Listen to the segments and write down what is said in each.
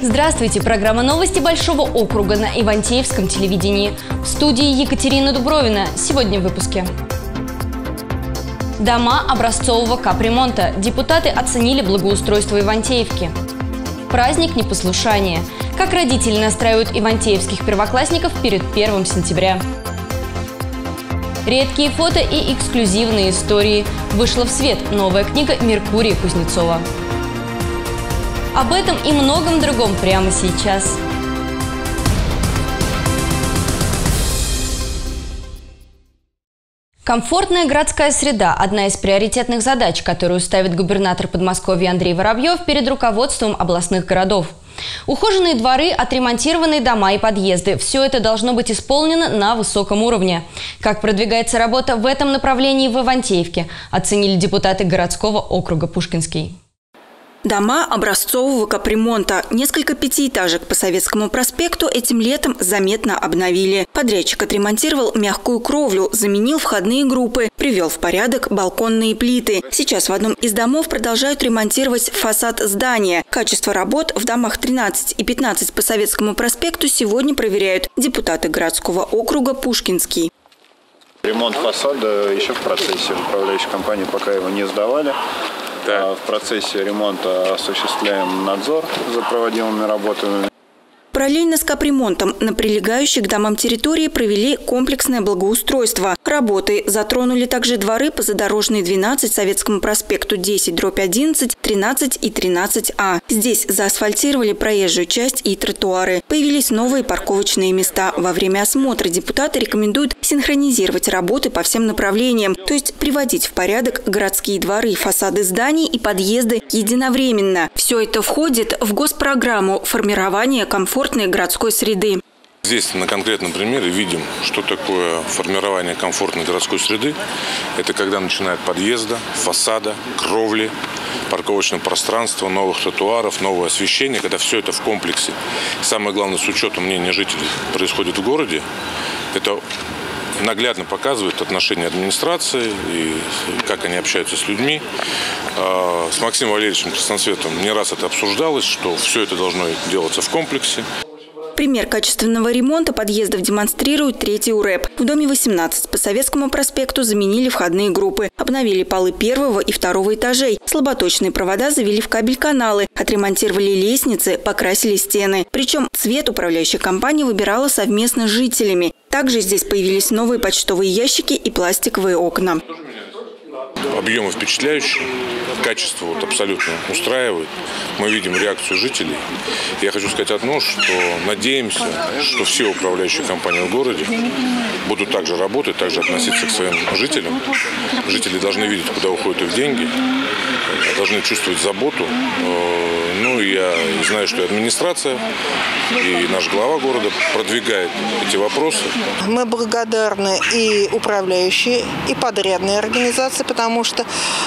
Здравствуйте! Программа «Новости Большого округа» на Ивантеевском телевидении. В студии Екатерина Дубровина. Сегодня в выпуске. Дома образцового капремонта. Депутаты оценили благоустройство Ивантеевки. Праздник непослушания. Как родители настраивают ивантеевских первоклассников перед 1 сентября. Редкие фото и эксклюзивные истории. Вышла в свет новая книга Меркурия Кузнецова. Об этом и многом другом прямо сейчас. Комфортная городская среда – одна из приоритетных задач, которую ставит губернатор Подмосковья Андрей Воробьев перед руководством областных городов. Ухоженные дворы, отремонтированные дома и подъезды – все это должно быть исполнено на высоком уровне. Как продвигается работа в этом направлении в Ивантеевке, оценили депутаты городского округа Пушкинский. Дома образцового капремонта. Несколько пятиэтажек по Советскому проспекту этим летом заметно обновили. Подрядчик отремонтировал мягкую кровлю, заменил входные группы, привел в порядок балконные плиты. Сейчас в одном из домов продолжают ремонтировать фасад здания. Качество работ в домах 13 и 15 по Советскому проспекту сегодня проверяют депутаты городского округа Пушкинский. Ремонт фасада еще в процессе. Управляющая компания пока его не сдавали. В процессе ремонта осуществляем надзор за проводимыми работами. Параллельно с капремонтом на прилегающей к домам территории провели комплексное благоустройство. Работы затронули также дворы по Задорожной 12, Советскому проспекту 10/11, 13 и 13А. Здесь заасфальтировали проезжую часть и тротуары. Появились новые парковочные места. Во время осмотра депутаты рекомендуют синхронизировать работы по всем направлениям, то есть приводить в порядок городские дворы, фасады зданий и подъезды единовременно. Все это входит в госпрограмму формирования комфортной городской среды. Здесь на конкретном примере видим, что такое формирование комфортной городской среды. Это когда начиная от подъезда, фасада, кровли, парковочного пространства, новых тротуаров, новое освещение, когда все это в комплексе. Самое главное, с учетом мнения жителей происходит в городе. Это наглядно показывает отношение администрации и как они общаются с людьми. С Максимом Валерьевичем Красноцветом не раз это обсуждалось, что все это должно делаться в комплексе. Пример качественного ремонта подъездов демонстрирует третий УРЭП. В доме 18 по Советскому проспекту заменили входные группы, обновили полы 1 и 2 этажей, слаботочные провода завели в кабель-каналы, отремонтировали лестницы, покрасили стены. Причем цвет управляющая компания выбирала совместно с жителями. Также здесь появились новые почтовые ящики и пластиковые окна. Объемы впечатляющие, качество абсолютно устраивает. Мы видим реакцию жителей. Я хочу сказать одно, что надеемся, что все управляющие компании в городе будут также работать, также относиться к своим жителям. Жители должны видеть, куда уходят их деньги, должны чувствовать заботу. Ну, я знаю, что и администрация, и наш глава города продвигает эти вопросы. Мы благодарны и управляющей, и подрядной организации, потому что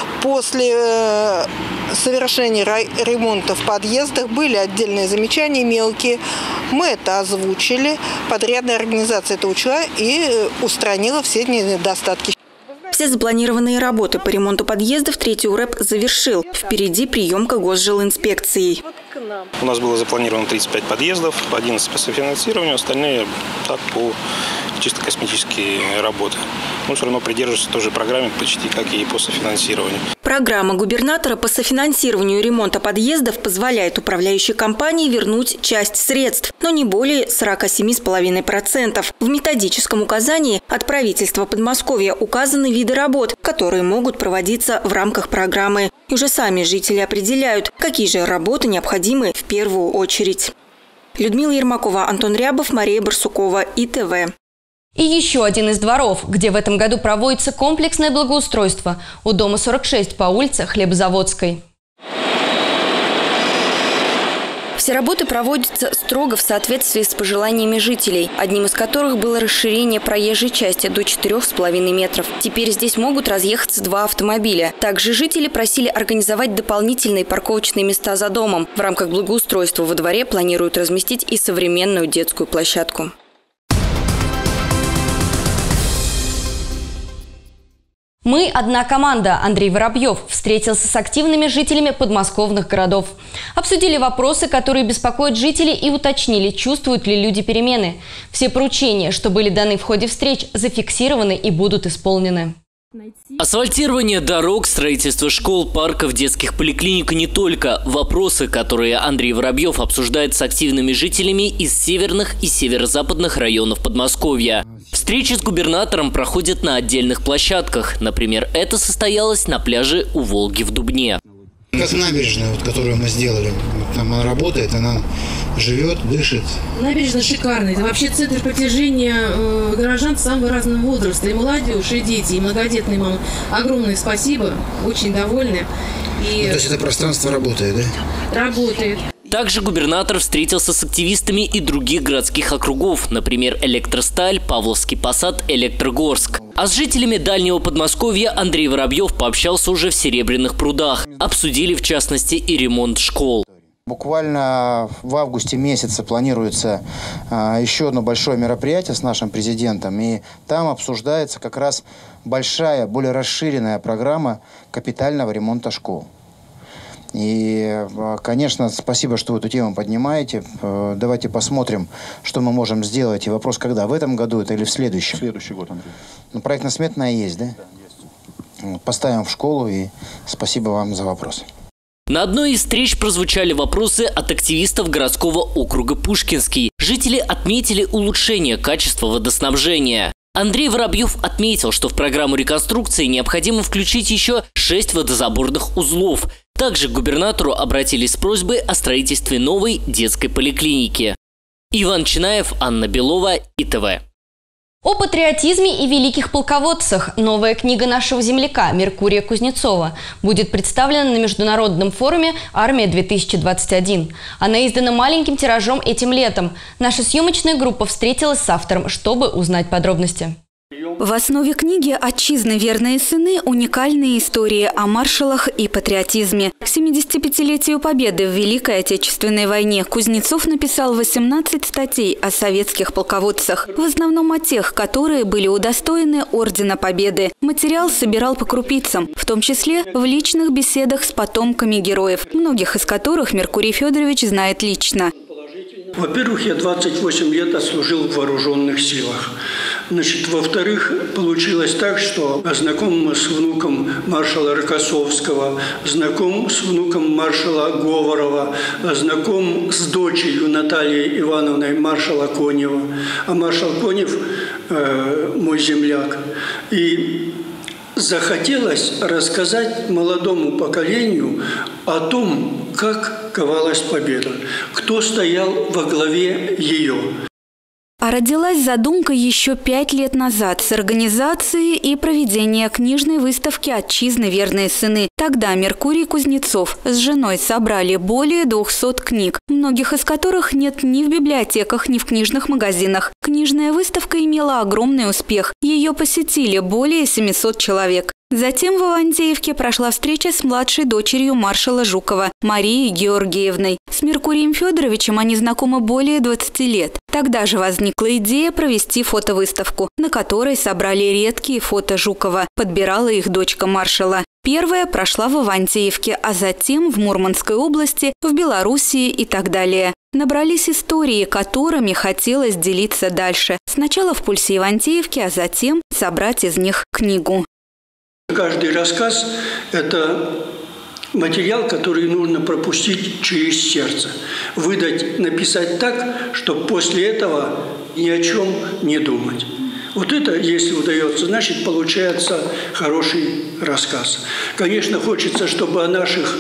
после совершения ремонта в подъездах были отдельные замечания мелкие. Мы это озвучили, подрядная организация это учла и устранила все недостатки. Все запланированные работы по ремонту подъездов третий УРЭП завершил. Впереди приемка госжилинспекцией. У нас было запланировано 35 подъездов, 11 по софинансированию, остальные так по чисто косметические работы. Но все равно придерживаемся той же программе почти как и по софинансированию. Программа губернатора по софинансированию ремонта подъездов позволяет управляющей компании вернуть часть средств, но не более 47,5%. В методическом указании от правительства Подмосковья указаны виды работ, которые могут проводиться в рамках программы. И уже сами жители определяют, какие же работы необходимы в первую очередь. Людмила Ермакова, Антон Рябов, Мария Барсукова, ИТВ. И еще один из дворов, где в этом году проводится комплексное благоустройство у дома 46 по улице Хлебозаводской. Все работы проводятся строго в соответствии с пожеланиями жителей, одним из которых было расширение проезжей части до 4,5 метров. Теперь здесь могут разъехаться 2 автомобиля. Также жители просили организовать дополнительные парковочные места за домом. В рамках благоустройства во дворе планируют разместить и современную детскую площадку. Мы одна команда. Андрей Воробьев встретился с активными жителями подмосковных городов. Обсудили вопросы, которые беспокоят жителей, и уточнили, чувствуют ли люди перемены. Все поручения, что были даны в ходе встреч, зафиксированы и будут исполнены. Асфальтирование дорог, строительство школ, парков, детских поликлиник и не только. Вопросы, которые Андрей Воробьев обсуждает с активными жителями из северных и северо-западных районов Подмосковья. Встречи с губернатором проходят на отдельных площадках. Например, это состоялось на пляже у Волги в Дубне. Как набережная, которую мы сделали. Там она работает, она живет, дышит. Набережная шикарная. Это вообще центр притяжения горожан самого разного возраста. И молодежь, и дети, и многодетные мамы. Огромное спасибо. Очень довольны. И... То есть это пространство работает, да? Работает. Также губернатор встретился с активистами и других городских округов, например, Электросталь, Павловский Посад, Электрогорск. А с жителями Дальнего Подмосковья Андрей Воробьев пообщался уже в Серебряных прудах. Обсудили, в частности, и ремонт школ. Буквально в августе месяце планируется еще одно большое мероприятие с нашим президентом. И там обсуждается как раз большая, более расширенная программа капитального ремонта школ. И, конечно, спасибо, что вы эту тему поднимаете. Давайте посмотрим, что мы можем сделать. И вопрос, когда? В этом году это или в следующем? Следующий год, Андрей. Ну, проектно-сметная есть, да? Да, есть. Поставим в школу, и спасибо вам за вопрос. На одной из встреч прозвучали вопросы от активистов городского округа Пушкинский. Жители отметили улучшение качества водоснабжения. Андрей Воробьев отметил, что в программу реконструкции необходимо включить еще 6 водозаборных узлов. Также к губернатору обратились с просьбой о строительстве новой детской поликлиники. Иван Чинаев, Анна Белова, ИТВ. О патриотизме и великих полководцах. Новая книга нашего земляка Меркурия Кузнецова будет представлена на международном форуме «Армия-2021». Она издана маленьким тиражом этим летом. Наша съемочная группа встретилась с автором, чтобы узнать подробности. В основе книги «Отчизны верные сыны» уникальные истории о маршалах и патриотизме. К 75-летию Победы в Великой Отечественной войне Кузнецов написал 18 статей о советских полководцах, в основном о тех, которые были удостоены Ордена Победы. Материал собирал по крупицам, в том числе в личных беседах с потомками героев, многих из которых Меркурий Федорович знает лично. Во-первых, я 28 лет отслужил в вооруженных силах. Во-вторых, получилось так, что знаком с внуком маршала Рокоссовского, знаком с внуком маршала Говорова, знаком с дочерью Натальей Ивановной маршала Конева. А маршал Конев мой земляк. И захотелось рассказать молодому поколению о том, как ковалась победа, кто стоял во главе ее. А родилась задумка еще 5 лет назад с организацией и проведения книжной выставки «Отчизны верные сыны». Тогда Меркурий Кузнецов с женой собрали более 200 книг, многих из которых нет ни в библиотеках, ни в книжных магазинах. Книжная выставка имела огромный успех. Ее посетили более 700 человек. Затем в Ивантеевке прошла встреча с младшей дочерью маршала Жукова Марией Георгиевной. С Меркурием Федоровичем они знакомы более 20 лет. Тогда же возникла идея провести фотовыставку, на которой собрали редкие фото Жукова. Подбирала их дочка маршала. Первая прошла в Ивантеевке, а затем в Мурманской области, в Белоруссии и так далее. Набрались истории, которыми хотелось делиться дальше. Сначала в «Пульсе Ивантеевки», а затем собрать из них книгу. Каждый рассказ – это материал, который нужно пропустить через сердце. Выдать, написать так, чтобы после этого ни о чем не думать. Вот это, если удается, значит, получается хороший рассказ. Конечно, хочется, чтобы о наших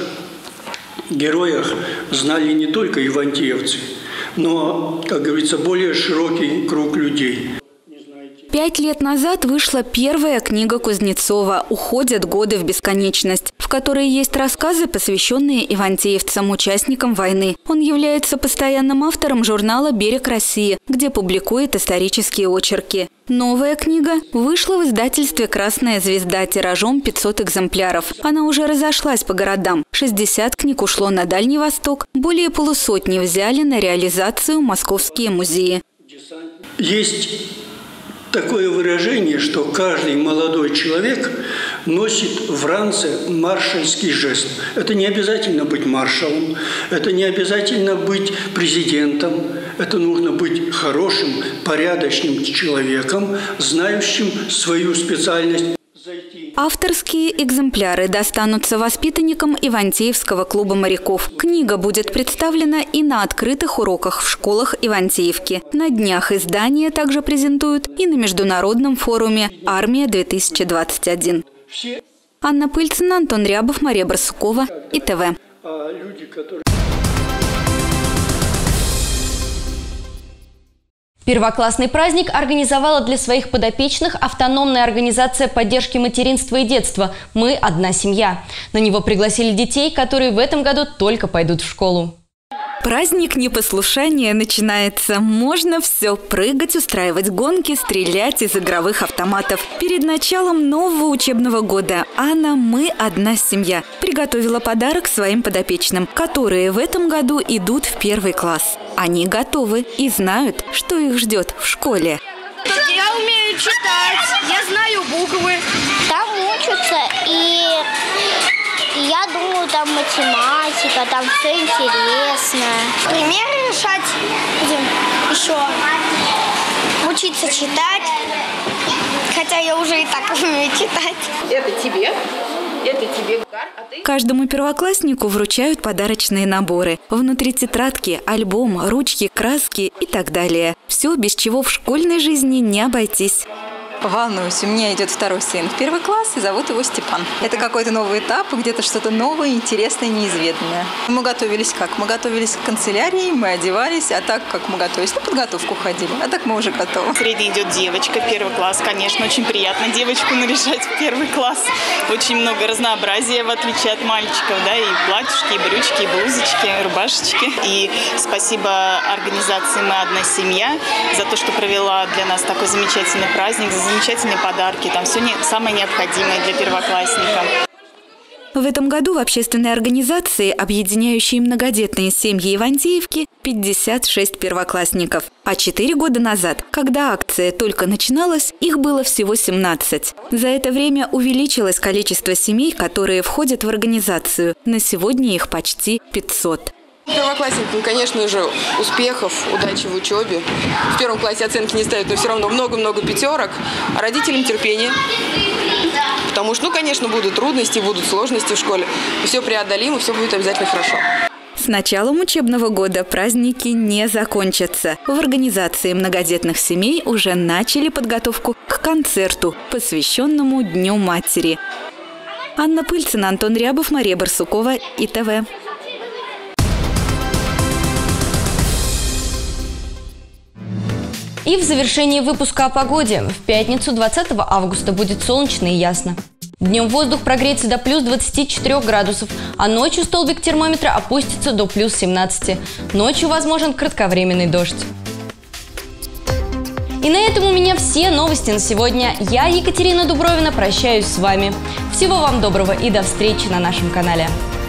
героях знали не только ивантеевцы, но, как говорится, более широкий круг людей. 5 лет назад вышла первая книга Кузнецова «Уходят годы в бесконечность», в которой есть рассказы, посвященные ивантеевцам, участникам войны. Он является постоянным автором журнала «Берег России», где публикует исторические очерки. Новая книга вышла в издательстве «Красная звезда» тиражом 500 экземпляров. Она уже разошлась по городам. 60 книг ушло на Дальний Восток, более полусотни взяли на реализацию московские музеи. Есть такое выражение, что каждый молодой человек носит в ранце маршальский жест. Это не обязательно быть маршалом, это не обязательно быть президентом, это нужно быть хорошим, порядочным человеком, знающим свою специальность. Авторские экземпляры достанутся воспитанникам Ивантеевского клуба моряков. Книга будет представлена и на открытых уроках в школах Ивантеевки. На днях издание также презентуют и на международном форуме «Армия-2021». Анна Пыльцина, Антон Рябов, Мария Барсукова, ИТВ. Первоклассный праздник организовала для своих подопечных автономная организация поддержки материнства и детства «Мы – одна семья». На него пригласили детей, которые в этом году только пойдут в школу. Праздник непослушания начинается. Можно все – прыгать, устраивать гонки, стрелять из игровых автоматов. Перед началом нового учебного года Анна «Мы – одна семья» приготовила подарок своим подопечным, которые в этом году идут в 1 класс. Они готовы и знают, что их ждет в школе. Я умею читать, я знаю буквы. Там учатся, и я думаю, там математика, там все интересно. Примеры решать будем еще. Учиться читать, хотя я уже и так умею читать. Это тебе. Это тебе. Каждому первокласснику вручают подарочные наборы. Внутри тетрадки, альбом, ручки, краски и так далее. Все, без чего в школьной жизни не обойтись. Волнуюсь, у меня идет второй сын в 1 класс, и зовут его Степан. Это какой-то новый этап, где-то что-то новое, интересное, неизведанное. Мы готовились как? Мы готовились к канцелярии, мы одевались, а так как мы готовились, на подготовку ходили, а так мы уже готовы. Средний идет девочка, 1 класс, конечно, очень приятно девочку наряжать в 1 класс. Очень много разнообразия, в отличие от мальчиков, да, и платьишки, и брючки, и блузочки, и рубашечки. И спасибо организации «Мы – одна семья» за то, что провела для нас такой замечательный праздник, за замечательные подарки, там все самое необходимое для первоклассника. В этом году в общественной организации, объединяющей многодетные семьи Ивантеевки, 56 первоклассников. А 4 года назад, когда акция только начиналась, их было всего 17. За это время увеличилось количество семей, которые входят в организацию. На сегодня их почти 500. Первоклассникам, конечно же, успехов, удачи в учебе. В 1 классе оценки не ставят, но все равно много-много пятерок. А родителям терпение. Потому что, конечно, будут трудности, будут сложности в школе. Все преодолимо, все будет обязательно хорошо. С началом учебного года праздники не закончатся. В организации многодетных семей уже начали подготовку к концерту, посвященному Дню матери. Анна Пыльцина, Антон Рябов, Мария Барсукова, ИТВ. И в завершении выпуска о погоде. В пятницу 20 августа будет солнечно и ясно. Днем воздух прогреется до плюс 24 градусов, а ночью столбик термометра опустится до плюс 17. Ночью возможен кратковременный дождь. И на этом у меня все новости на сегодня. Я, Екатерина Дубровина, прощаюсь с вами. Всего вам доброго и до встречи на нашем канале.